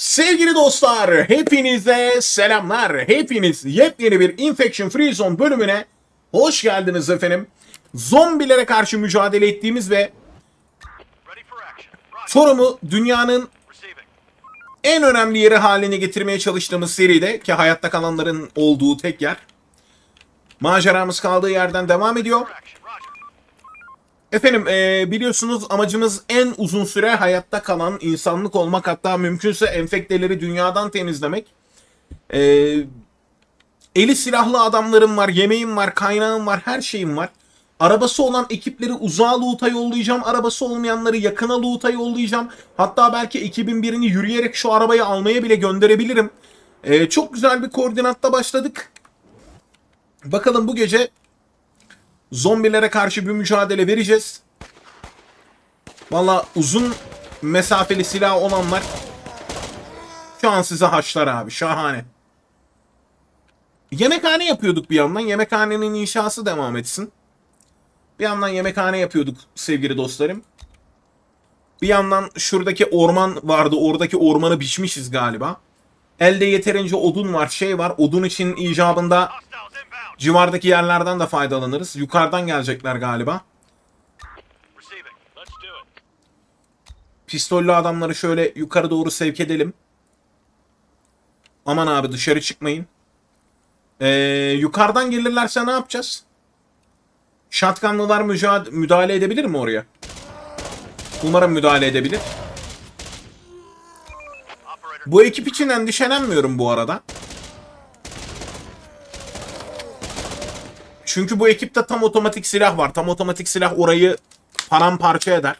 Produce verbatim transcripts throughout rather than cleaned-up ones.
Sevgili dostlar, hepinize selamlar. Hepiniz yepyeni bir Infection Free Zone bölümüne hoş geldiniz efendim. Zombilere karşı mücadele ettiğimiz ve Forum'u dünyanın en önemli yeri haline getirmeye çalıştığımız seride, ki hayatta kalanların olduğu tek yer, maceramız kaldığı yerden devam ediyor. Efendim e, biliyorsunuz amacımız en uzun süre hayatta kalan insanlık olmak, hatta mümkünse enfekteleri dünyadan temizlemek. E, eli silahlı adamlarım var, yemeğim var, kaynağım var, her şeyim var. Arabası olan ekipleri uzağa loot'a yollayacağım, arabası olmayanları yakına loot'a yollayacağım. Hatta belki ekibin birini yürüyerek şu arabayı almaya bile gönderebilirim. E, çok güzel bir koordinatta başladık. Bakalım bu gece zombilere karşı bir mücadele vereceğiz. Valla uzun mesafeli silah olanlar şu an size haşlar abi. Şahane. Yemekhane yapıyorduk bir yandan. Yemekhanenin inşası devam etsin. Bir yandan yemekhane yapıyorduk sevgili dostlarım. Bir yandan şuradaki orman vardı. Oradaki ormanı biçmişiz galiba. Elde yeterince odun var, şey var. Odun için icabında civardaki yerlerden de faydalanırız. Yukarıdan gelecekler galiba. Pistollü adamları şöyle yukarı doğru sevk edelim. Aman abi dışarı çıkmayın. Ee, yukarıdan gelirlerse ne yapacağız? Shotgunlılar müdahale edebilir mi oraya? Umarım müdahale edebilir. Bu ekip için endişelenmiyorum bu arada. Çünkü bu ekipte tam otomatik silah var. Tam otomatik silah orayı paramparça eder.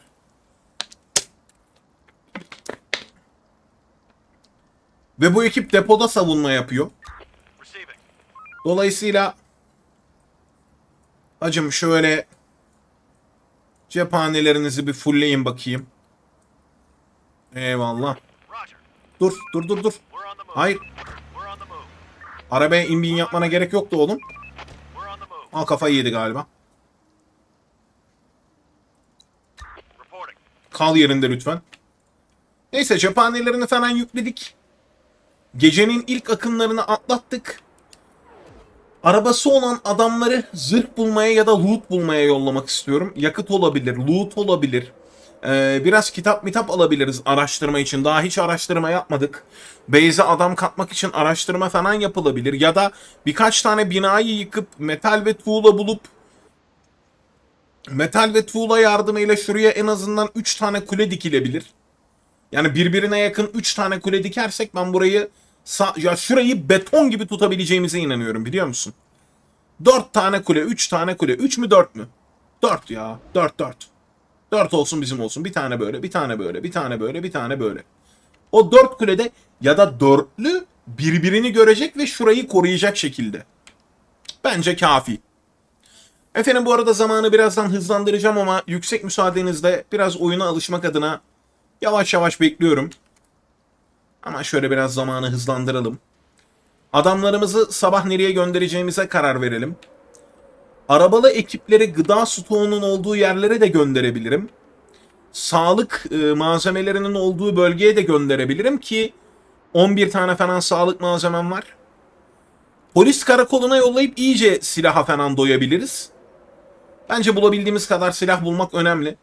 Ve bu ekip depoda savunma yapıyor. Dolayısıyla hacım şöyle cephanelerinizi bir fullleyin bakayım. Eyvallah. Dur, dur, dur, dur. Hayır. Arabaya inbin yapmana gerek yoktu oğlum. Al, kafayı yedi galiba. Kal yerinde lütfen. Neyse, cephanelerini falan yükledik. Gecenin ilk akınlarını atlattık. Arabası olan adamları zırh bulmaya ya da loot bulmaya yollamak istiyorum. Yakıt olabilir, loot olabilir. Ee, biraz kitap mitap alabiliriz araştırma için. Daha hiç araştırma yapmadık. Base'e adam katmak için araştırma falan yapılabilir. Ya da birkaç tane binayı yıkıp metal ve tuğla bulup metal ve tuğla yardımıyla şuraya en azından üç tane kule dikilebilir. Yani birbirine yakın üç tane kule dikersek ben burayı ya şurayı beton gibi tutabileceğimize inanıyorum, biliyor musun? dört tane kule, üç tane kule. üç mü dört mü? dört ya. dört dört. dört olsun bizim olsun. Bir tane böyle, bir tane böyle, bir tane böyle, bir tane böyle. O dört kulede ya da dörtlü birbirini görecek ve şurayı koruyacak şekilde. Bence kafi. Efendim bu arada zamanı birazdan hızlandıracağım ama yüksek müsaadenizle biraz oyuna alışmak adına yavaş yavaş bekliyorum. Ama şöyle biraz zamanı hızlandıralım. Adamlarımızı sabah nereye göndereceğimize karar verelim. Arabalı ekipleri gıda stoğunun olduğu yerlere de gönderebilirim. Sağlık e, malzemelerinin olduğu bölgeye de gönderebilirim ki on bir tane falan sağlık malzemem var. Polis karakoluna yollayıp iyice silaha falan doyabiliriz. Bence bulabildiğimiz kadar silah bulmak önemli.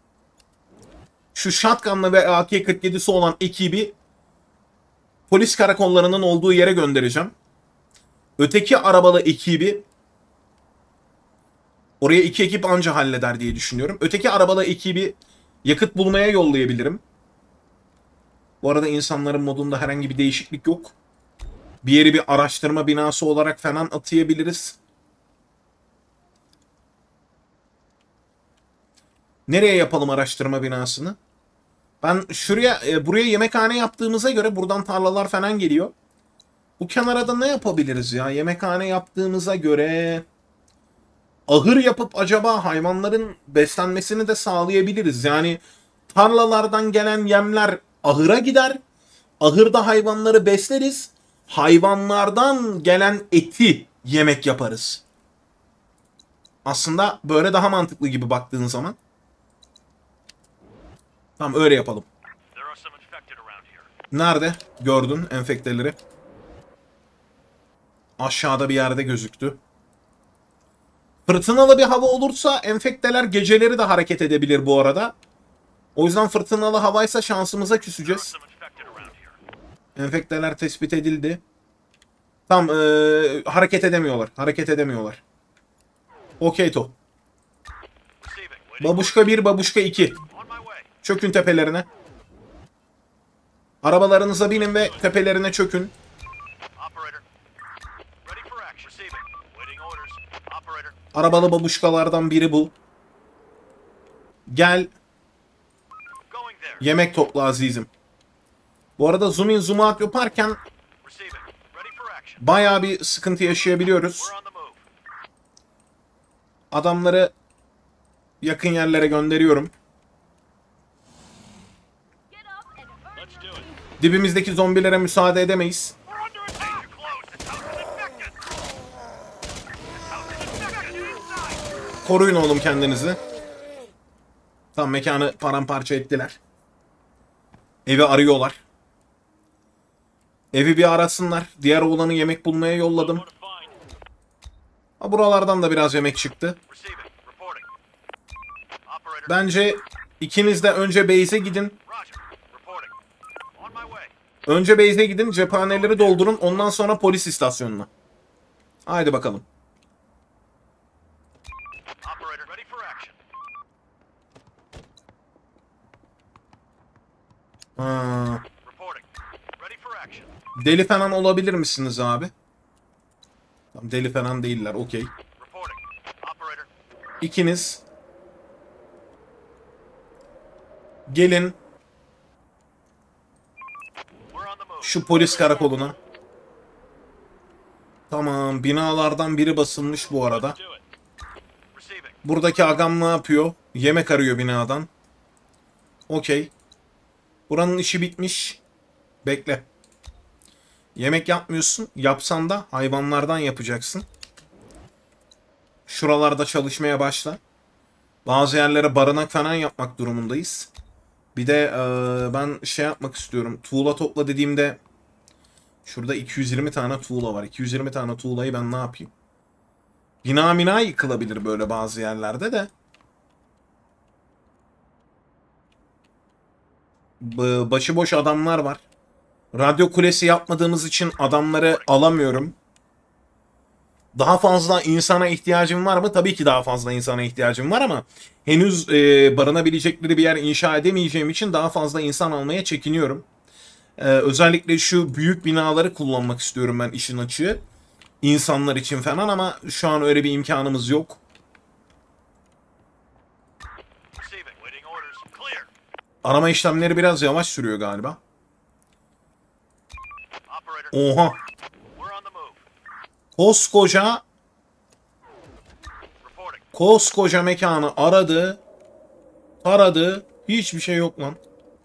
Şu shotgun'la ve A K kırk yedisi olan ekibi polis karakollarının olduğu yere göndereceğim. Öteki arabalı ekibi oraya iki ekip anca halleder diye düşünüyorum. Öteki arabalı ekibi yakıt bulmaya yollayabilirim. Bu arada insanların modunda herhangi bir değişiklik yok. Bir yeri bir araştırma binası olarak falan atayabiliriz. Nereye yapalım araştırma binasını? Ben şuraya, e, buraya yemekhane yaptığımıza göre buradan tarlalar falan geliyor. Bu kenara da ne yapabiliriz ya? Yemekhane yaptığımıza göre ahır yapıp acaba hayvanların beslenmesini de sağlayabiliriz. Yani tarlalardan gelen yemler ahıra gider. Ahırda hayvanları besleriz. Hayvanlardan gelen eti yemek yaparız. Aslında böyle daha mantıklı gibi baktığın zaman. Tamam, öyle yapalım. Nerede? Gördün enfekteleri. Aşağıda bir yerde gözüktü. Fırtınalı bir hava olursa enfekteler geceleri de hareket edebilir bu arada. O yüzden fırtınalı havaysa şansımıza küseceğiz. Enfekteler tespit edildi. Tam ee, hareket edemiyorlar. Hareket edemiyorlar. Okey to. Babuşka bir, babuşka iki. Çökün tepelerine. Arabalarınıza binin ve tepelerine çökün. Arabalı babuşkalardan biri bu. Gel. Yemek topla azizim. Bu arada zoom in zoom out yaparken bayağı bir sıkıntı yaşayabiliyoruz. Adamları yakın yerlere gönderiyorum. Dibimizdeki zombilere müsaade edemeyiz. Koruyun oğlum kendinizi. Tam mekanı paramparça ettiler. Evi arıyorlar. Evi bir arasınlar. Diğer oğlanı yemek bulmaya yolladım. Ha, buralardan da biraz yemek çıktı. Bence ikiniz de önce base'e gidin. Önce base'e gidin, cephaneleri doldurun. Ondan sonra polis istasyonuna. Haydi bakalım. Ha. Deli falan olabilir misiniz abi? Tamam, deli falan değiller. Okey. İkiniz gelin şu polis karakoluna. Tamam, binalardan biri basılmış bu arada. Buradaki agam ne yapıyor? Yemek arıyor binadan. Okey. Buranın işi bitmiş. Bekle. Yemek yapmıyorsun. Yapsan da hayvanlardan yapacaksın. Şuralarda çalışmaya başla. Bazı yerlere barınak falan yapmak durumundayız. Bir de ee, ben şey yapmak istiyorum. Tuğla topla dediğimde şurada iki yüz yirmi tane tuğla var. iki yüz yirmi tane tuğlayı ben ne yapayım? Bina mina yıkılabilir böyle bazı yerlerde de. B başıboş adamlar var. Radyo kulesi yapmadığımız için adamları alamıyorum. Daha fazla insana ihtiyacım var mı? Tabii ki daha fazla insana ihtiyacım var ama henüz e, barınabilecekleri bir yer inşa edemeyeceğim için daha fazla insan almaya çekiniyorum. E, özellikle şu büyük binaları kullanmak istiyorum ben işin açığı. İnsanlar için falan ama şu an öyle bir imkanımız yok. Arama işlemleri biraz yavaş sürüyor galiba. Oha. Koskoca koskoca mekanı aradı. Taradı. Hiçbir şey yok lan.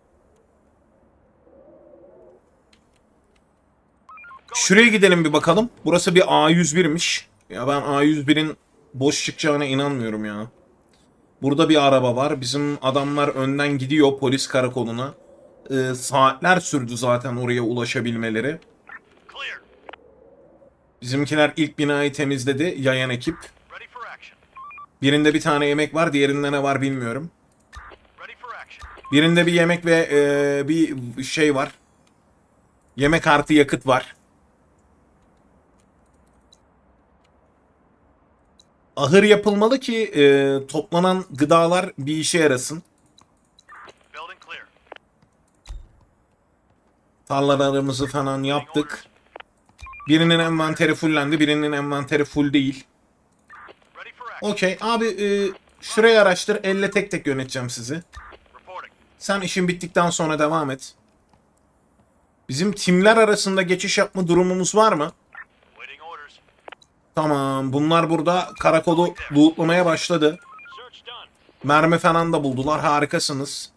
Şuraya gidelim bir bakalım. Burası bir A yüz bir'miş. Ya ben A yüz bir'in boş çıkacağına inanmıyorum ya. Burada bir araba var. Bizim adamlar önden gidiyor polis karakoluna. Ee, saatler sürdü zaten oraya ulaşabilmeleri. Bizimkiler ilk binayı temizledi. Yayan ekip. Birinde bir tane yemek var. Diğerinde ne var bilmiyorum. Birinde bir yemek ve e, bir şey var. Yemek artı yakıt var. Ahır yapılmalı ki e, toplanan gıdalar bir işe yarasın. Tarlalarımızı falan yaptık. Birinin envanteri fullendi, birinin envanteri full değil. Okey abi, e, şurayı araştır. Elle tek tek yöneteceğim sizi. Sen işin bittikten sonra devam et. Bizim timler arasında geçiş yapma durumumuz var mı? Tamam, bunlar burada karakolu lootlamaya başladı. Mermi falan da buldular, harikasınız.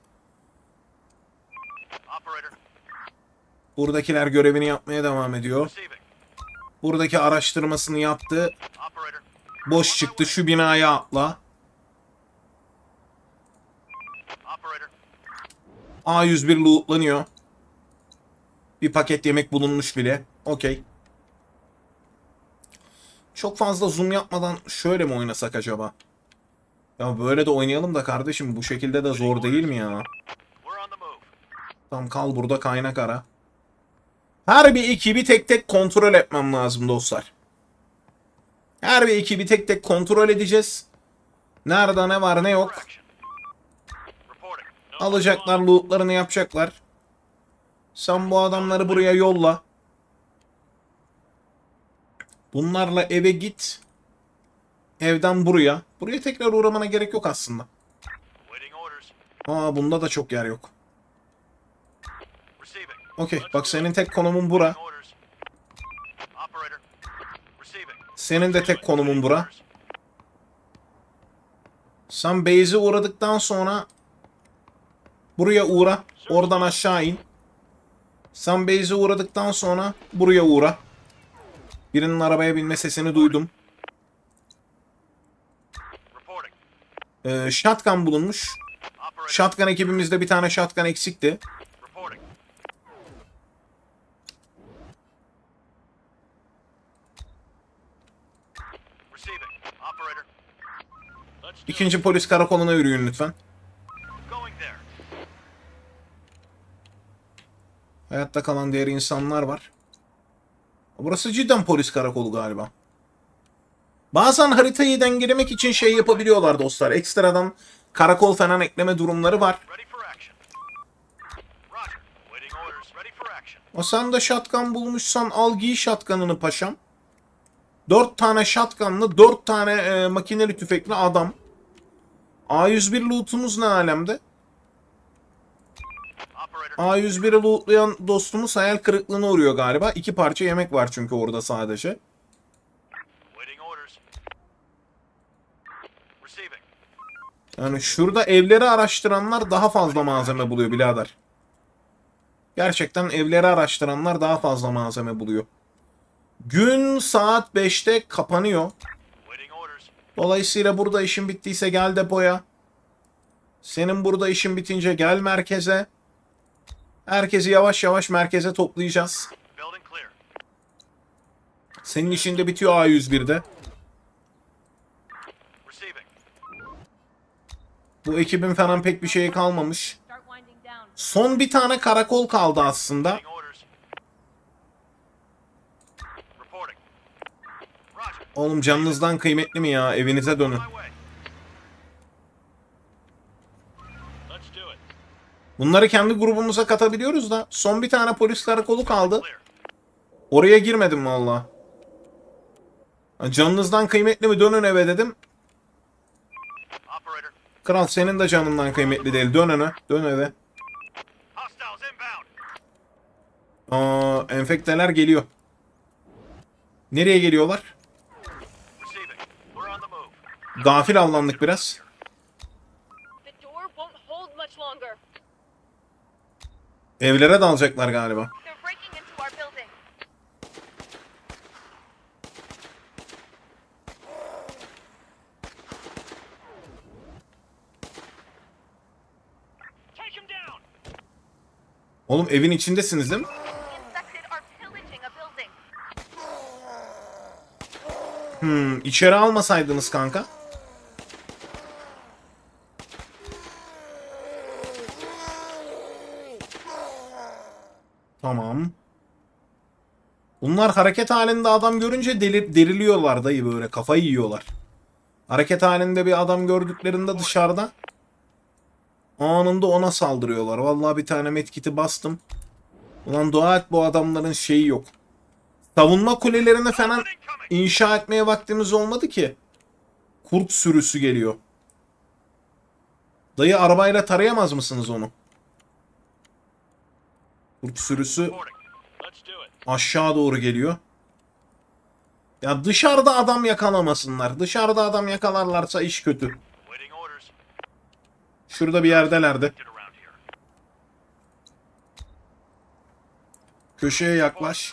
Buradakiler görevini yapmaya devam ediyor. Buradaki araştırmasını yaptı. Boş çıktı, şu binaya atla. A yüz bir lootlanıyor. Bir paket yemek bulunmuş bile. Okey. Çok fazla zoom yapmadan şöyle mi oynasak acaba? Ya böyle de oynayalım da kardeşim, bu şekilde de zor değil mi ya? Tam kal burada, kaynak ara. Her bir ekibi tek tek kontrol etmem lazım dostlar. Her bir ekibi tek tek kontrol edeceğiz. Nerede ne var ne yok. Alacaklar, lootlarını yapacaklar. Sen bu adamları buraya yolla. Bunlarla eve git. Evden buraya. Buraya tekrar uğramana gerek yok aslında. Aa, bunda da çok yer yok. Okey, bak senin tek konumun bura. Senin de tek konumun bura. Sen base'e uğradıktan sonra buraya uğra. Oradan aşağı in. Sen base'e uğradıktan sonra buraya uğra. Birinin arabaya binme sesini duydum. Ee, shotgun bulunmuş. Shotgun ekibimizde bir tane shotgun eksikti. İkinci polis karakoluna yürüyün lütfen. Hayatta kalan diğer insanlar var. Burası cidden polis karakolu galiba. Bazen haritayı dengelemek için şey yapabiliyorlar dostlar. Ekstradan karakol falan ekleme durumları var. O sen de shotgun bulmuşsan al giy shotgun'ını paşam. Dört tane shotgun'lı, dört tane e, makineli tüfekli adam. A yüz bir loot'umuz ne alemde? A yüz bir'i lootlayan dostumuz hayal kırıklığına uğruyor galiba. İki parça yemek var çünkü orada sadece. Yani şurada evleri araştıranlar daha fazla malzeme buluyor birader. Gerçekten evleri araştıranlar daha fazla malzeme buluyor. Gün saat beşte kapanıyor. Dolayısıyla burada işin bittiyse gel depoya. Senin burada işin bitince gel merkeze. Herkesi yavaş yavaş merkeze toplayacağız. Senin işin de bitiyor A yüz bir'de. Bu ekibin falan pek bir şeyi kalmamış. Son bir tane karakol kaldı aslında. Oğlum canınızdan kıymetli mi ya? Evinize dönün. Bunları kendi grubumuza katabiliyoruz da son bir tane polis karakolu kaldı. Oraya girmedim valla. Canınızdan kıymetli mi? Dönün eve dedim. Kral senin de canından kıymetli değil. Dön öne. Dön eve. Aa, enfekteler geliyor. Nereye geliyorlar? Gafil avlandık biraz. Evlere dalacaklar galiba. Oğlum evin içindesiniz değil mi? Hmm, içeri almasaydınız kanka. Tamam. Bunlar hareket halinde adam görünce delir, deriliyorlar dayı, böyle kafayı yiyorlar. Hareket halinde bir adam gördüklerinde dışarıda anında ona saldırıyorlar. Vallahi bir tane medkit'i bastım. Ulan dua et bu adamların şeyi yok. Savunma kulelerini falan inşa etmeye vaktimiz olmadı ki. Kurt sürüsü geliyor. Dayı arabayla tarayamaz mısınız onu? Kurt sürüsü aşağı doğru geliyor. Ya dışarıda adam yakalamasınlar. Dışarıda adam yakalarlarsa iş kötü. Şurada bir yerdelerdi. Köşeye yaklaş.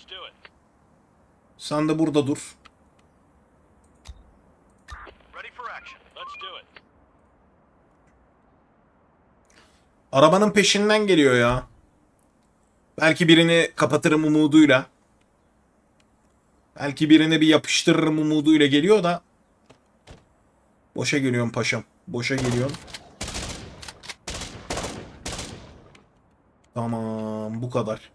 Sen de burada dur. Arabanın peşinden geliyor ya. Belki birini kapatırım umuduyla. Belki birini bir yapıştırırım umuduyla geliyor da. Boşa geliyorum paşam. Boşa geliyorum. Tamam, bu kadar.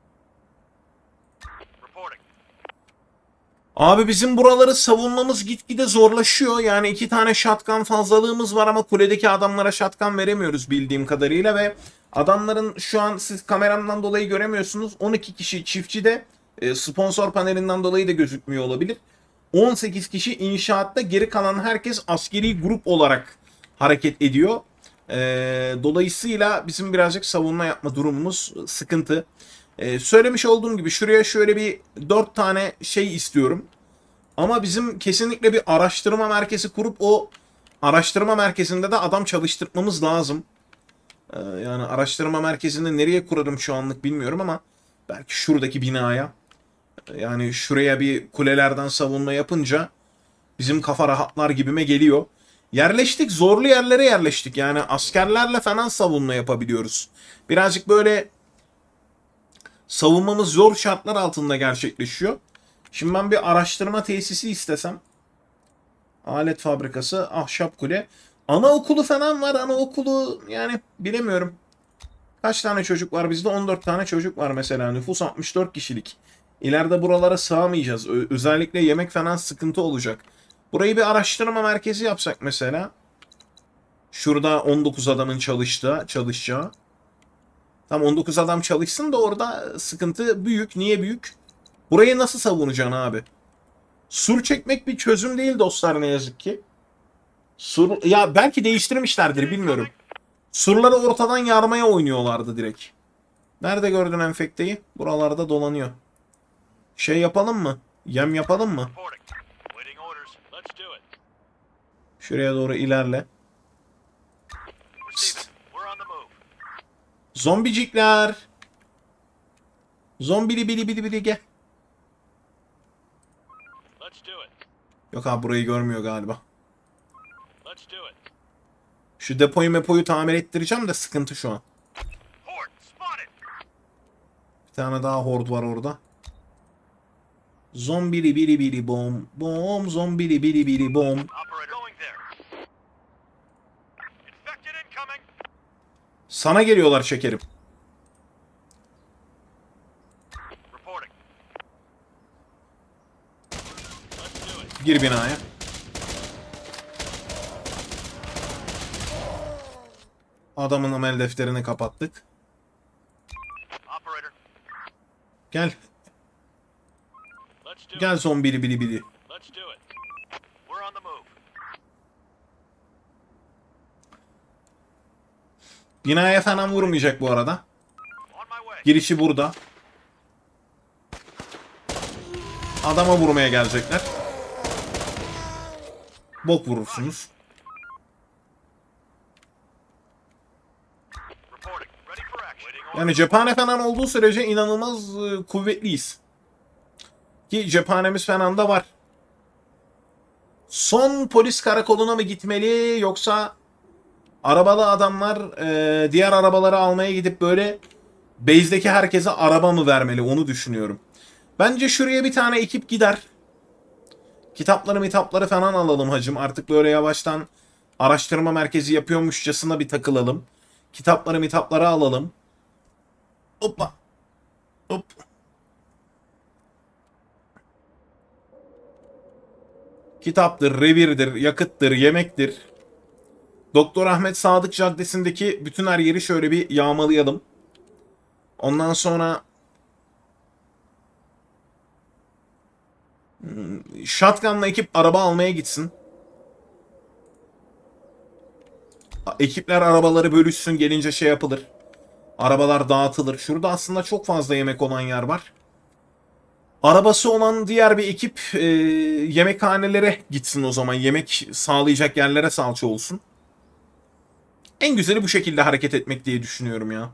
Abi bizim buraları savunmamız gitgide zorlaşıyor. Yani iki tane shotgun fazlalığımız var ama kuledeki adamlara shotgun veremiyoruz bildiğim kadarıyla ve adamların şu an siz kameramdan dolayı göremiyorsunuz. on iki kişi çiftçide, e, sponsor panelinden dolayı da gözükmüyor olabilir. on sekiz kişi inşaatta, geri kalan herkes askeri grup olarak hareket ediyor. E, dolayısıyla bizim birazcık savunma yapma durumumuz sıkıntı. Ee, söylemiş olduğum gibi şuraya şöyle bir dört tane şey istiyorum. Ama bizim kesinlikle bir araştırma merkezi kurup o araştırma merkezinde de adam çalıştırmamız lazım. Ee, yani araştırma merkezini nereye kurarım şu anlık bilmiyorum ama belki şuradaki binaya, yani şuraya bir kulelerden savunma yapınca bizim kafa rahatlar gibime geliyor. Yerleştik, zorlu yerlere yerleştik. Yani askerlerle falan savunma yapabiliyoruz. Birazcık böyle savunmamız zor şartlar altında gerçekleşiyor. Şimdi ben bir araştırma tesisi istesem. Alet fabrikası, ahşap kule. Anaokulu falan var. Anaokulu yani bilemiyorum. Kaç tane çocuk var bizde? on dört tane çocuk var mesela. Nüfus altmış dört kişilik. İleride buralara sığamayacağız. Ö- özellikle yemek falan sıkıntı olacak. Burayı bir araştırma merkezi yapsak mesela. Şurada on dokuz adamın çalıştığı, çalışacağı. Tam on dokuz adam çalışsın da orada sıkıntı büyük. Niye büyük? Burayı nasıl savunacaksın abi? Sur çekmek bir çözüm değil dostlar, ne yazık ki. Sur, ya belki değiştirmişlerdir bilmiyorum. Surları ortadan yarmaya oynuyorlardı direkt. Nerede gördün enfekteyi? Buralarda dolanıyor. Şey yapalım mı? Yem yapalım mı? Şuraya doğru ilerle. Psst. Zombicikler. Zombili bili bili bili gel. Yok abi, burayı görmüyor galiba. Şu depoyu mepoyu tamir ettireceğim de sıkıntı şu an. Bir tane daha hord var orada. Zombili bili bili bom. Bom zombili bili bili bom. Sana geliyorlar şekerim. Gir binaya. Adamın amel defterini kapattık. Gel. Gel zombili bili bili. Binaya falan vurmayacak bu arada. Girişi burada. Adama vurmaya gelecekler. Bok vurursunuz. Yani cephane falan olduğu sürece inanılmaz e, kuvvetliyiz. Ki cephanemiz falan da var. Son polis karakoluna mı gitmeli yoksa arabalı adamlar e, diğer arabaları almaya gidip böyle base'deki herkese araba mı vermeli, onu düşünüyorum. Bence şuraya bir tane ekip gider. Kitapları mitapları falan alalım hacım. Artık böyle yavaştan araştırma merkezi yapıyormuşçasına bir takılalım. Kitapları mitapları alalım. Hoppa. Hop. Kitaptır, revirdir, yakıttır, yemektir. Doktor Ahmet Sadık Caddesi'ndeki bütün her yeri şöyle bir yağmalayalım. Ondan sonra shotgun'la ekip araba almaya gitsin. Ekipler arabaları bölüşsün, gelince şey yapılır. Arabalar dağıtılır. Şurada aslında çok fazla yemek olan yer var. Arabası olan diğer bir ekip e, yemekhanelere gitsin o zaman. Yemek sağlayacak yerlere salça olsun. En güzeli bu şekilde hareket etmek diye düşünüyorum ya.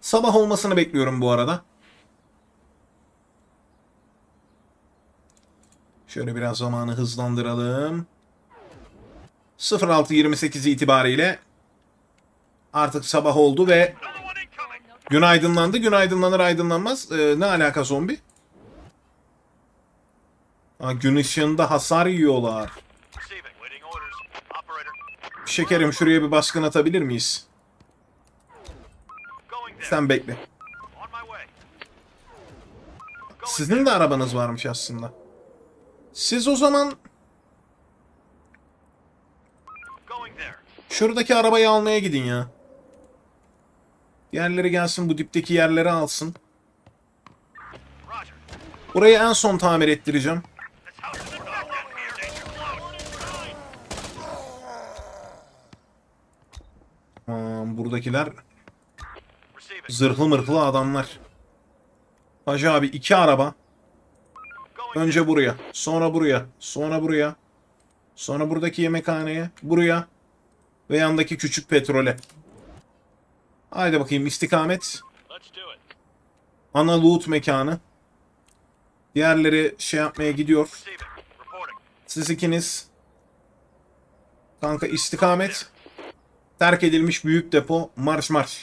Sabah olmasını bekliyorum bu arada. Şöyle biraz zamanı hızlandıralım. sıfır altı yirmi sekiz itibariyle artık sabah oldu ve gün aydınlandı. Gün aydınlanır aydınlanmaz. Ee, ne alaka zombi? Ha, gün ışığında hasar yiyorlar. Şekerim şuraya bir baskın atabilir miyiz? Sen bekle. Sizin de arabanız varmış aslında. Siz o zaman şuradaki arabayı almaya gidin ya. Yerleri gelsin, bu dipteki yerleri alsın. Burayı en son tamir ettireceğim. Aa, buradakiler zırhlı mırhlı adamlar. Hacı abi iki araba. Önce buraya, sonra buraya, sonra buraya. Sonra buradaki yemekhaneye, buraya. Ve yandaki küçük petrole. Haydi bakayım istikamet. Ana loot mekanı. Diğerleri şey yapmaya gidiyor. Siz ikiniz. Kanka istikamet. Terk edilmiş büyük depo. Marş marş.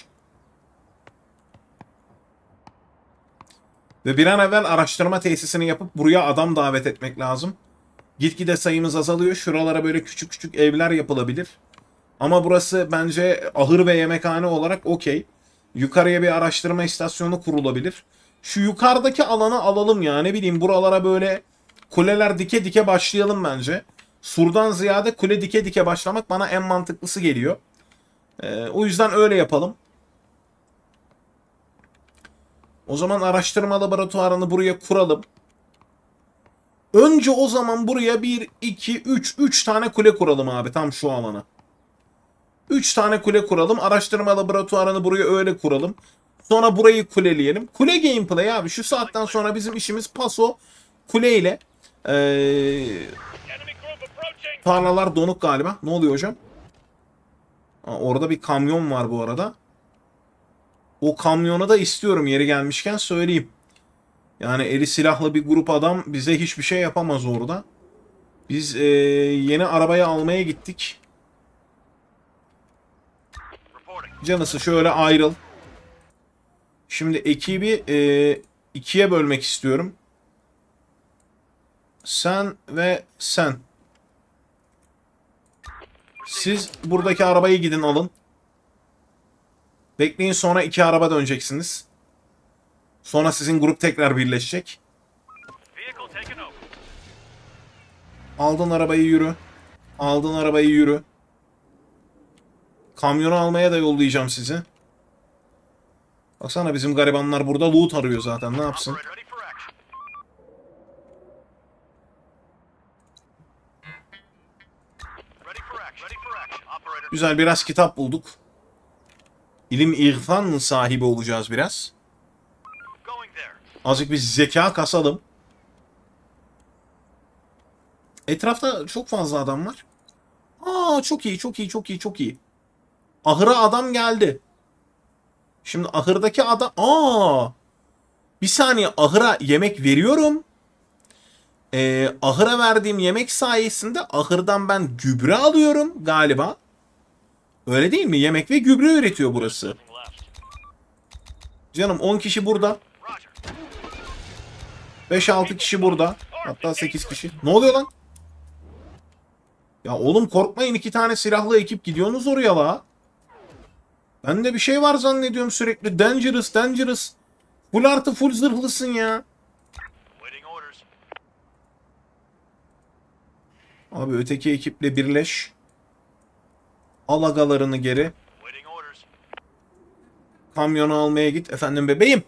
Ve bir an evvel araştırma tesisini yapıp buraya adam davet etmek lazım. Gitgide sayımız azalıyor. Şuralara böyle küçük küçük evler yapılabilir. Ama burası bence ahır ve yemekhane olarak okey. Yukarıya bir araştırma istasyonu kurulabilir. Şu yukarıdaki alanı alalım ya. Ne bileyim buralara böyle kuleler dike dike başlayalım bence. Surdan ziyade kule dike dike başlamak bana en mantıklısı geliyor. Ee, o yüzden öyle yapalım. O zaman araştırma laboratuvarını buraya kuralım. Önce o zaman buraya bir, iki, üç, üç tane kule kuralım abi tam şu alana. üç tane kule kuralım. Araştırma laboratuvarını buraya öyle kuralım. Sonra burayı kuleleyelim. Kule gameplay abi. Şu saatten sonra bizim işimiz paso kuleyle. Ee, tarlalar donuk galiba. Ne oluyor hocam? Aa, orada bir kamyon var bu arada. O kamyonu da istiyorum yeri gelmişken söyleyeyim. Yani eli silahlı bir grup adam bize hiçbir şey yapamaz orada. Biz ee, yeni arabayı almaya gittik. Canısı şöyle ayrıl. Şimdi ekibi e, ikiye bölmek istiyorum. Sen ve sen. Siz buradaki arabayı gidin alın. Bekleyin sonra iki araba döneceksiniz. Sonra sizin grup tekrar birleşecek. Aldın arabayı yürü. Aldın arabayı yürü. Kamyonu almaya da yollayacağım sizi. Baksana bizim garibanlar burada loot arıyor zaten. Ne yapsın? Güzel biraz kitap bulduk. İlim irfan sahibi olacağız biraz. Azıcık bir zeka kasalım. Etrafta çok fazla adam var. Aa çok iyi, çok iyi, çok iyi, çok iyi. Ahıra adam geldi. Şimdi ahırdaki adam... Aa! Bir saniye ahıra yemek veriyorum. Ee, ahıra verdiğim yemek sayesinde ahırdan ben gübre alıyorum galiba. Öyle değil mi? Yemek ve gübre üretiyor burası. Canım on kişi burada. beş altı kişi burada. Hatta sekiz kişi. Ne oluyor lan? Ya oğlum korkmayın, iki tane silahlı ekip gidiyorsunuz oraya la. Ben de bir şey var zannediyorum sürekli. Dangerous, dangerous. Full artı full zırhlısın ya. Abi öteki ekiple birleş. Al agalarını geri. Kamyonu almaya git. Efendim bebeğim.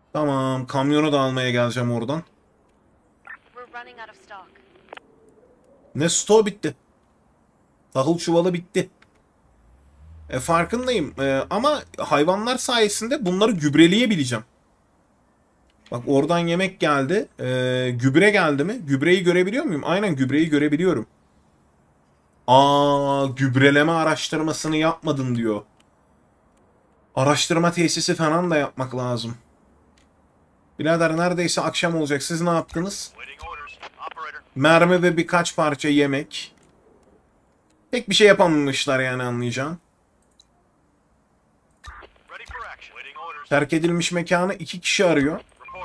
Tamam, kamyonu da almaya geleceğim oradan. Ne stoğu bitti. Tahıl çuvalı bitti. E, farkındayım. E, ama hayvanlar sayesinde bunları gübreleyebileceğim. Bak oradan yemek geldi. E, gübre geldi mi? Gübreyi görebiliyor muyum? Aynen gübreyi görebiliyorum. Aa, gübreleme araştırmasını yapmadın diyor. Araştırma tesisi falan da yapmak lazım. Birader neredeyse akşam olacak. Siz ne yaptınız? Mermi ve birkaç parça yemek. Pek bir şey yapamamışlar yani, anlayacağım. Terk edilmiş mekanı iki kişi arıyor.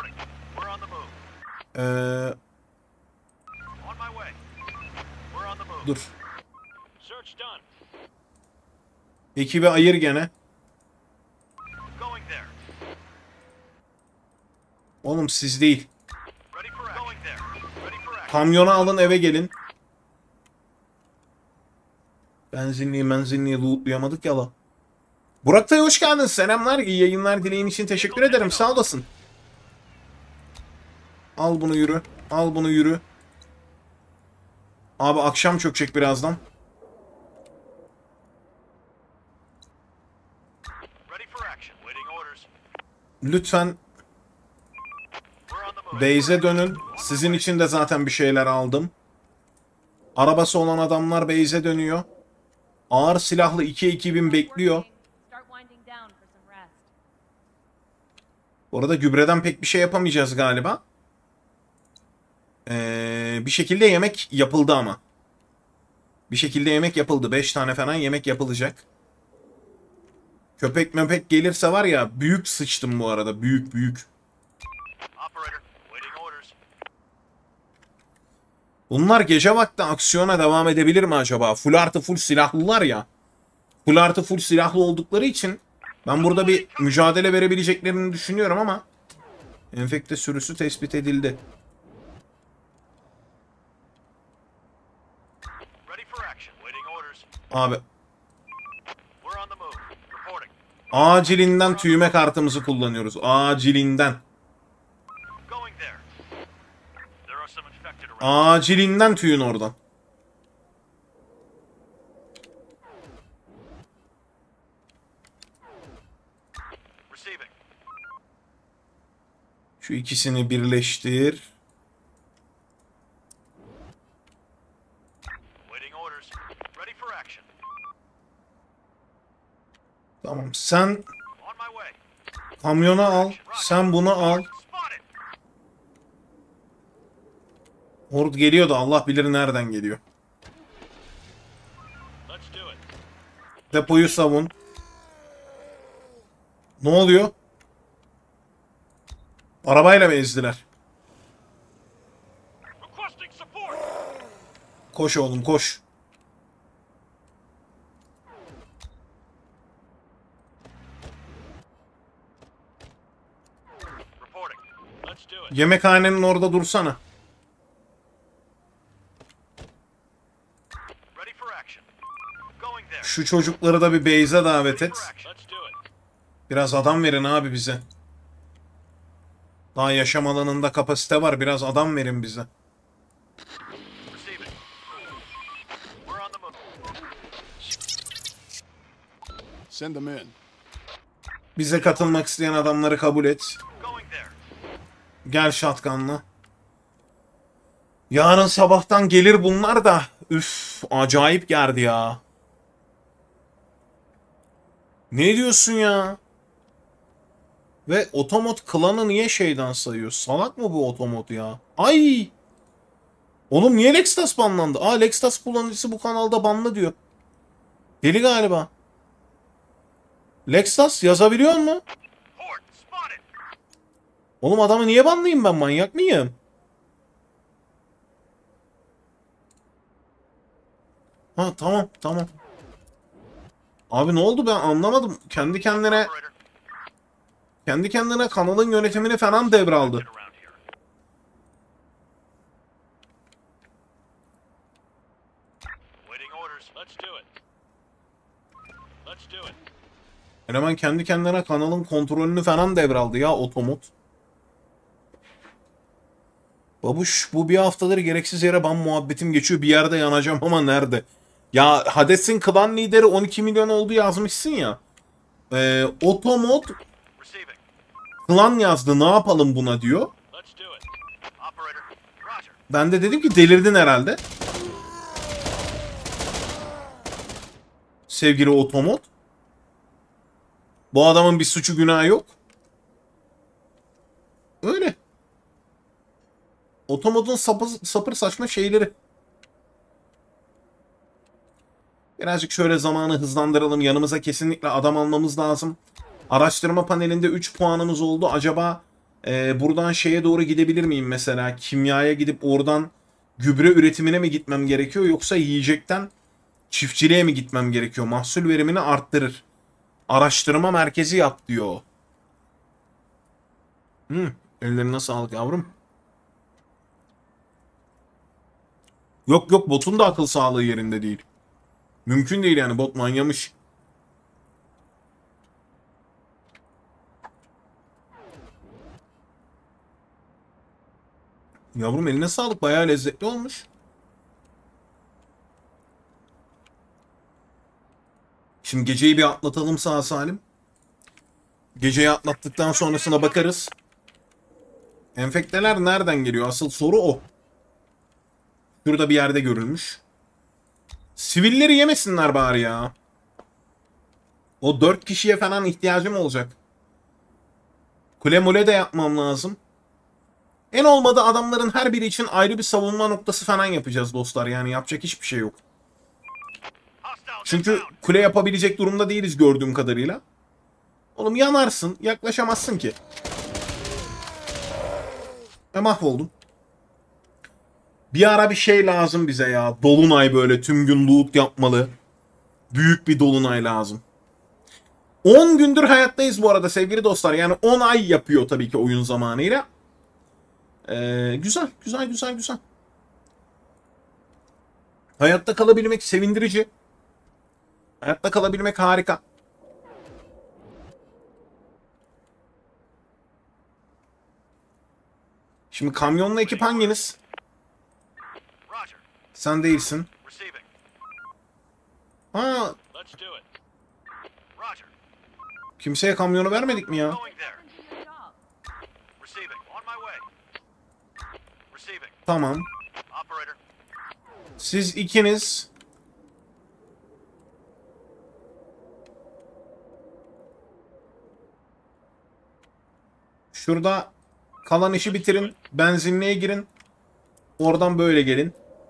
Ee, dur. Ekibi ayır gene. Oğlum siz değil. Kamyonu alın, eve gelin. Benzinliği menzinliği lootlayamadık ya la. Burak Tay hoş geldin. Selamlar. İyi yayınlar dileğin için teşekkür ederim. Sağ olasın. Al bunu yürü. Al bunu yürü. Abi akşam çökecek birazdan. Lütfen base'e dönün. Sizin için de zaten bir şeyler aldım. Arabası olan adamlar base'e dönüyor. Ağır silahlı iki ekibim bekliyor. Bu arada gübreden pek bir şey yapamayacağız galiba. Ee, bir şekilde yemek yapıldı ama. Bir şekilde yemek yapıldı. beş tane falan yemek yapılacak. Köpek möpek gelirse var ya, büyük sıçtım bu arada. Büyük büyük. Bunlar gece vakti aksiyona devam edebilir mi acaba? Full artı full silahlılar ya. Full artı full silahlı oldukları için ben burada bir mücadele verebileceklerini düşünüyorum ama enfekte sürüsü tespit edildi. Abi. Acilinden tüyme kartımızı kullanıyoruz. Acilinden. Acilinden tüyün oradan. Şu ikisini birleştir. Tamam, sen kamyonu al. Sen bunu al. Horde geliyor da Allah bilir nereden geliyor. Depoyu savun. Ne oluyor? Arabayla mı ezdiler? Koş oğlum koş. Yemekhanenin orada dursana. Şu çocukları da bir base'e davet et. Biraz adam verin abi bize. Daha yaşam alanında kapasite var. Biraz adam verin bize. Bize katılmak isteyen adamları kabul et. Gel shotgun'la. Yarın sabahtan gelir bunlar da. Üf, acayip geldi ya. Ne diyorsun ya? Ve otomot klanı niye şeyden sayıyor? Salak mı bu otomot ya? Ay! Oğlum niye Lextas banlandı? Aa, Lextas kullanıcısı bu kanalda banlı diyor. Deli galiba. Lextas yazabiliyor mu? Oğlum adamı niye banlayayım ben? Manyak mıyım? Ha tamam tamam. Abi ne oldu, ben anlamadım. Kendi kendine kendi kendine kanalın yönetimini falan devraldı. Eleman kendi kendine kanalın kontrolünü falan devraldı ya, otomot. Babuş bu bir haftadır gereksiz yere ban muhabbetim geçiyor. Bir yerde yanacağım ama nerede? Ya Hades'in klan lideri on iki milyon oldu yazmışsın ya. Ee, Otomod klan yazdı, ne yapalım buna diyor. Ben de dedim ki delirdin herhalde. Sevgili Otomod. Bu adamın bir suçu günahı yok. Öyle. Otomod'un sapı, sapır saçma şeyleri. Birazcık şöyle zamanı hızlandıralım. Yanımıza kesinlikle adam almamız lazım. Araştırma panelinde üç puanımız oldu. Acaba e, buradan şeye doğru gidebilir miyim mesela? Kimyaya gidip oradan gübre üretimine mi gitmem gerekiyor? Yoksa yiyecekten çiftçiliğe mi gitmem gerekiyor? Mahsul verimini arttırır. Araştırma merkezi yap diyor. Hmm, ellerine sağlık yavrum. Yok yok, botun da akıl sağlığı yerinde değil. Mümkün değil yani, bot manyamış. Yavrum eline sağlık, bayağı lezzetli olmuş. Şimdi geceyi bir atlatalım sağ salim. Geceyi atlattıktan sonrasına bakarız. Enfekteler nereden geliyor? Asıl soru o. Şurada bir yerde görülmüş. Sivilleri yemesinler bari ya. O dört kişiye falan ihtiyacım olacak. Kule mule de yapmam lazım. En olmadı adamların her biri için ayrı bir savunma noktası falan yapacağız dostlar. Yani yapacak hiçbir şey yok. Çünkü kule yapabilecek durumda değiliz gördüğüm kadarıyla. Oğlum yanarsın, yaklaşamazsın ki. E mahvoldum. Bir ara bir şey lazım bize ya. Dolunay, böyle tüm gün loot yapmalı. Büyük bir dolunay lazım. on gündür hayattayız bu arada sevgili dostlar. Yani on ay yapıyor tabii ki oyun zamanıyla. Ee, güzel, güzel, güzel, güzel. Hayatta kalabilmek sevindirici. Hayatta kalabilmek harika. Şimdi kamyonlu ekip hanginiz? Sen değilsin. Ha. Kimseye kamyonu vermedik mi ya? Tamam. Siz ikiniz şurada kalan işi bitirin. Benzinliğe girin. Oradan böyle gelin.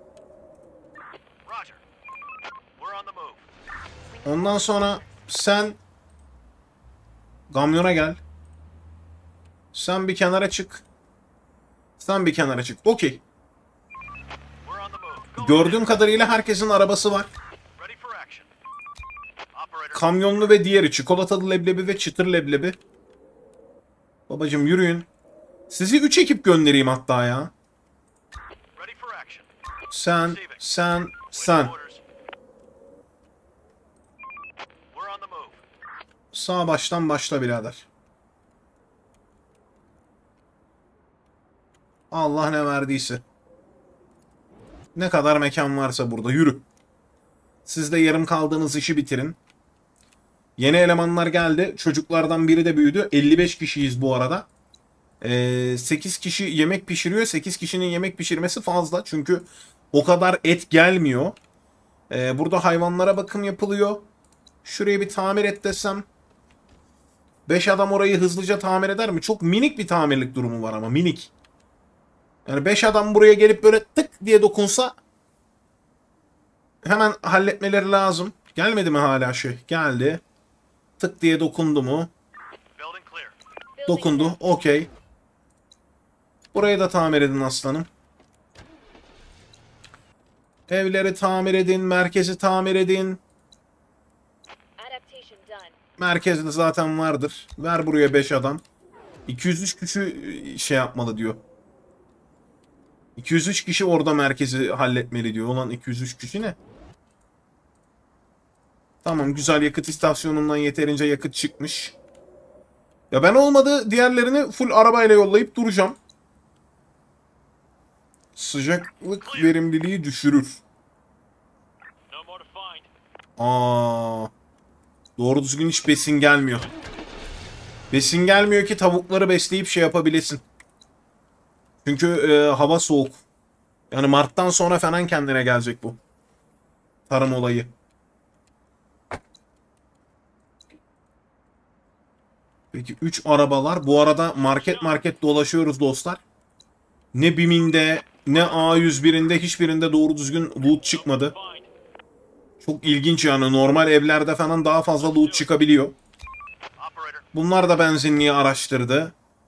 Ondan sonra sen kamyona gel. Sen bir kenara çık. Sen bir kenara çık. Okey. Gördüğüm kadarıyla herkesin arabası var. Kamyonlu ve diğeri çikolatalı leblebi ve çıtır leblebi. Babacım yürüyün. Sizi üç ekip göndereyim hatta ya. Sen, sen, sen. Sağ baştan başla birader. Allah ne verdiyse. Ne kadar mekan varsa burada yürü. Siz de yarım kaldığınız işi bitirin. Yeni elemanlar geldi. Çocuklardan biri de büyüdü. elli beş kişiyiz bu arada. Ee, sekiz kişi yemek pişiriyor. sekiz kişinin yemek pişirmesi fazla. Çünkü o kadar et gelmiyor. Ee, burada hayvanlara bakım yapılıyor. Şurayı bir tamir et desem. beş adam orayı hızlıca tamir eder mi? Çok minik bir tamirlik durumu var ama minik. Yani beş adam buraya gelip böyle tık diye dokunsa hemen halletmeleri lazım. Gelmedi mi hala şey? Geldi. Tık diye dokundu mu? Dokundu. Okey. Burayı da tamir edin aslanım. Evleri tamir edin. Merkezi tamir edin. Merkezde zaten vardır. Ver buraya beş adam. iki yüz üç kişi şey yapmalı diyor. iki yüz üç kişi orada merkezi halletmeli diyor. Ulan iki yüz üç kişi ne? Tamam, güzel, yakıt istasyonundan yeterince yakıt çıkmış. Ya ben olmadı diğerlerini full arabayla yollayıp duracağım. Sıcaklık verimliliği düşürür. Aa, doğru düzgün hiç besin gelmiyor. Besin gelmiyor ki tavukları besleyip şey yapabilesin. Çünkü e, hava soğuk. Yani Mart'tan sonra falan kendine gelecek bu tarım olayı. Peki üç arabalar. Bu arada market market dolaşıyoruz dostlar. Ne BİM'inde ne A yüz birinde hiçbirinde doğru düzgün loot çıkmadı. Çok ilginç yani. Normal evlerde falan daha fazla loot çıkabiliyor. Bunlar da benzinliği araştırdı.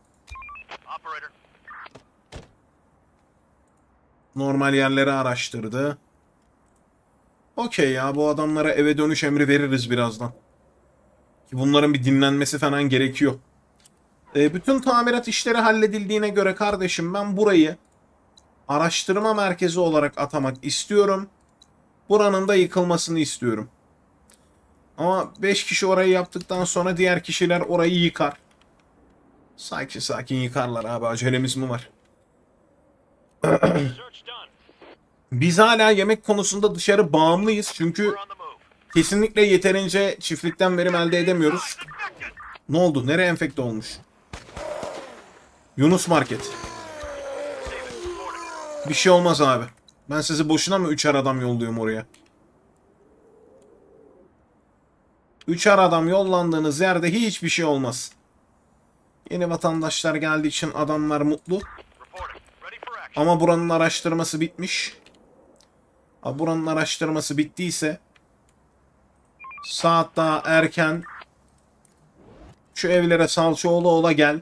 Normal yerleri araştırdı. Okey ya, bu adamlara eve dönüş emri veririz birazdan. Ki bunların bir dinlenmesi falan gerekiyor. E, bütün tamirat işleri halledildiğine göre kardeşim ben burayı araştırma merkezi olarak atamak istiyorum. Buranın da yıkılmasını istiyorum. Ama beş kişi orayı yaptıktan sonra diğer kişiler orayı yıkar. Sakin sakin yıkarlar abi, acelemiz mi var? Biz hala yemek konusunda dışarı bağımlıyız çünkü kesinlikle yeterince çiftlikten verim elde edemiyoruz. Ne oldu? Nereye enfekte olmuş? Yunus Market. Bir şey olmaz abi. Ben sizi boşuna mı üçer adam yolluyorum oraya? Üçer adam yollandığınız yerde hiçbir şey olmaz. Yeni vatandaşlar geldiği için adamlar mutlu. Ama buranın araştırması bitmiş. Ha, buranın araştırması bittiyse saat daha erken şu evlere salça ola ola gel.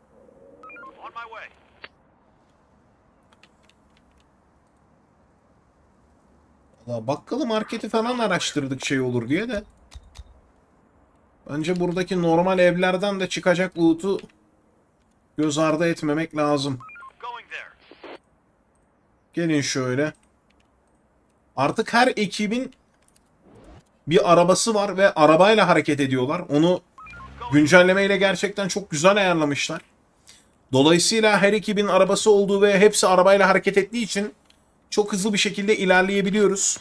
Valla bakkalı marketi falan araştırdık şey olur diye de. Bence buradaki normal evlerden de çıkacak loot'u göz ardı etmemek lazım. Gelin şöyle. Artık her ekibin bir arabası var ve arabayla hareket ediyorlar. Onu güncellemeyle gerçekten çok güzel ayarlamışlar. Dolayısıyla her ekibin arabası olduğu ve hepsi arabayla hareket ettiği için çok hızlı bir şekilde ilerleyebiliyoruz.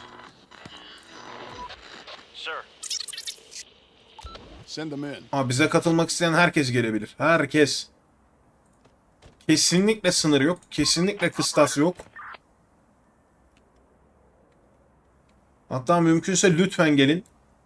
Aa, bize katılmak isteyen herkes gelebilir. Herkes. Kesinlikle sınır yok. Kesinlikle kıstas yok. Hatta mümkünse lütfen gelin.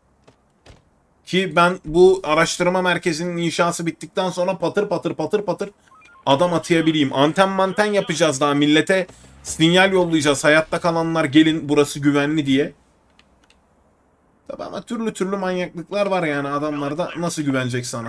Ki ben bu araştırma merkezinin inşası bittikten sonra patır patır patır patır adam atayabileyim. Anten manten yapacağız daha, millete sinyal yollayacağız. Hayatta kalanlar gelin, burası güvenli diye. Tabi ama türlü türlü manyaklıklar var yani adamlarda, nasıl güvenecek sana?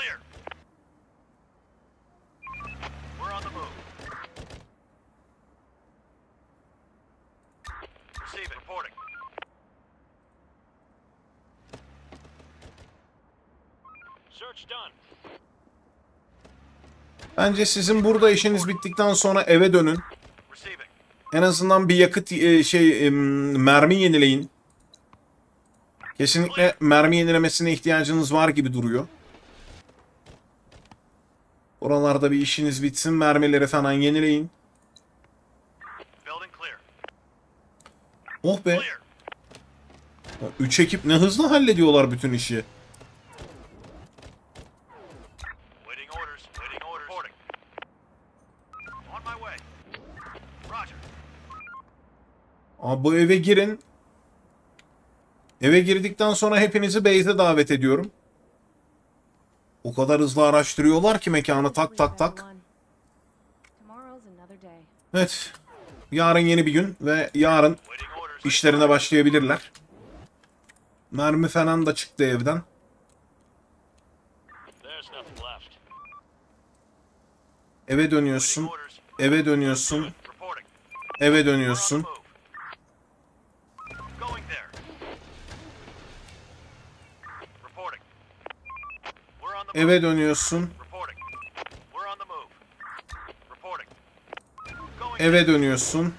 Bence sizin burada işiniz bittikten sonra eve dönün. En azından bir yakıt şey mermi yenileyin. Kesinlikle mermi yenilemesine ihtiyacınız var gibi duruyor. Oralarda bir işiniz bitsin, mermileri falan yenileyin. Oh be. Üç ekip ne hızlı hallediyorlar bütün işi. Abi bu eve girin. Eve girdikten sonra hepinizi base'e davet ediyorum. O kadar hızlı araştırıyorlar ki mekanı, tak tak tak. Evet. Yarın yeni bir gün ve yarın işlerine başlayabilirler. Mermi falan da çıktı evden. Eve dönüyorsun. Eve dönüyorsun. Eve dönüyorsun. Eve dönüyorsun. Eve dönüyorsun.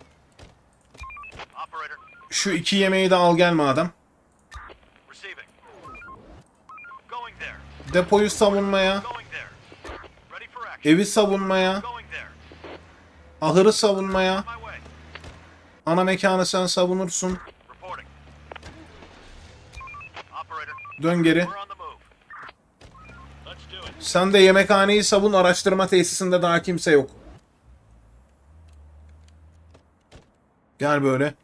Şu iki yemeği de al gel madem. Depoyu savunmaya. Evi savunmaya. Ahırı savunmaya. Ana mekanı sen savunursun. Dön geri. Sen de yemekhaneyi savun, araştırma tesisinde daha kimse yok. Gel böyle.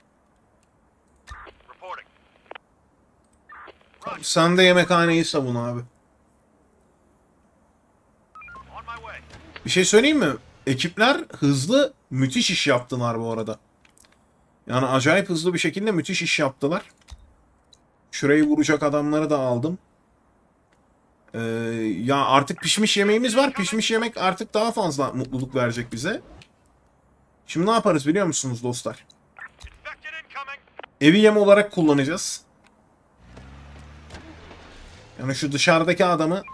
Sen de yemekhaneyi savun abi. Bir şey söyleyeyim mi? Ekipler hızlı, müthiş iş yaptılar bu arada. Yani acayip hızlı bir şekilde müthiş iş yaptılar. Şurayı vuracak adamları da aldım. Ee, ya artık pişmiş yemeğimiz var. Pişmiş yemek artık daha fazla mutluluk verecek bize. Şimdi ne yaparız biliyor musunuz dostlar? Evi yem olarak kullanacağız. Yani şu dışarıdaki adamı...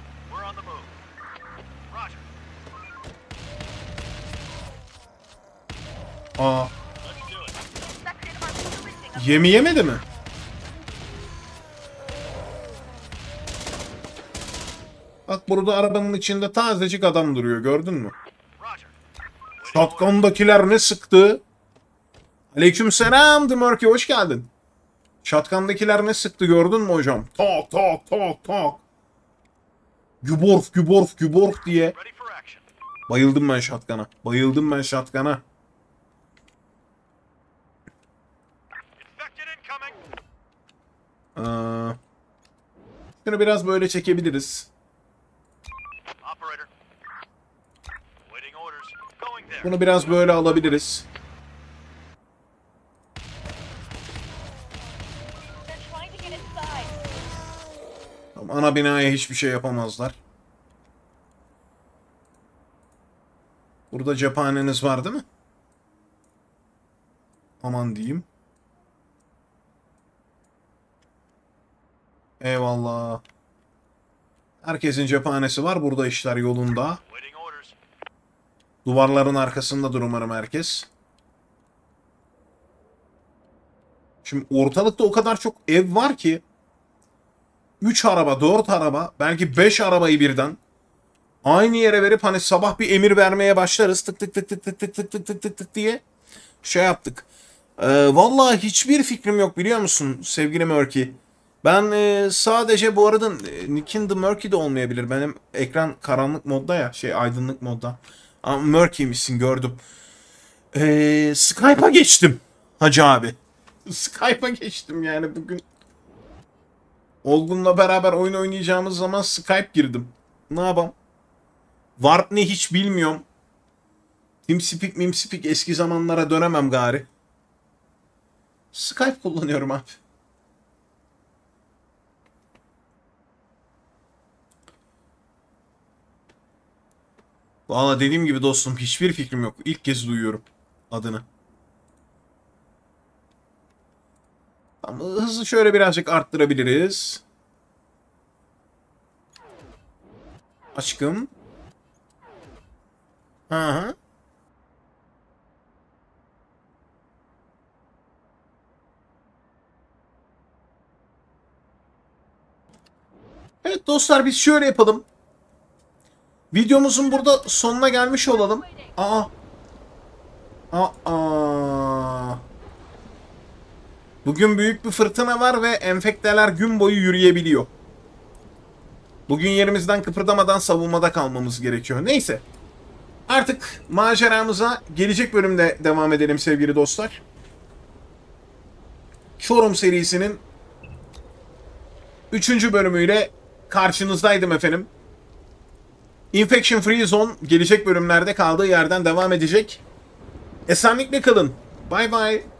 Aa. Yemi yemedi mi? Bak burada arabanın içinde tazecik adam duruyor, gördün mü? Shotgun'dakiler ne sıktı? Aleykümselam Dimurky, hoş geldin. Shotgun'dakiler ne sıktı gördün mü hocam? Tak tak tak tak. Güborf güborf güborf diye. Bayıldım ben shotgun'a. Bayıldım ben shotgun'a. Ee, şunu biraz böyle çekebiliriz. Bunu biraz böyle alabiliriz. Tamam, ana binaya hiçbir şey yapamazlar. Burada cephaneniz var değil mi? Aman diyeyim. Eyvallah. Herkesin cephanesi var. Burada işler yolunda. Duvarların arkasındadır umarım herkes. Şimdi ortalıkta o kadar çok ev var ki üç araba, dört araba, belki beş arabayı birden aynı yere verip hani sabah bir emir vermeye başlarız. Tık tık tık tık tık tık tık tık tık tık tık diye şey yaptık. Ee, vallahi hiçbir fikrim yok biliyor musun sevgili Murky? Ben e, sadece bu arada e, Nick'in The Murky de olmayabilir. Benim ekran karanlık modda ya, şey aydınlık modda. Ama Murky'mişsin gördüm. Ee, Skype'a geçtim Hacı abi. Skype'a geçtim yani bugün. Olgun'la beraber oyun oynayacağımız zaman Skype girdim. Ne yapayım? Warp ne hiç bilmiyorum. TeamSpeak, MimSpeak eski zamanlara dönemem gari. Skype kullanıyorum abi. Valla dediğim gibi dostum hiçbir fikrim yok. İlk kez duyuyorum adını. Tamam, hızı şöyle birazcık arttırabiliriz. Aşkım. Hı. Evet dostlar biz şöyle yapalım. Videomuzun burada sonuna gelmiş olalım. Aa. Aa. Bugün büyük bir fırtına var ve enfekteler gün boyu yürüyebiliyor. Bugün yerimizden kıpırdamadan savunmada kalmamız gerekiyor. Neyse. Artık maceramıza gelecek bölümde devam edelim sevgili dostlar. Çorum serisinin üçüncü bölümüyle karşınızdaydım efendim. Infection Free Zone gelecek bölümlerde kaldığı yerden devam edecek. Esenlikle kalın. Bay bay.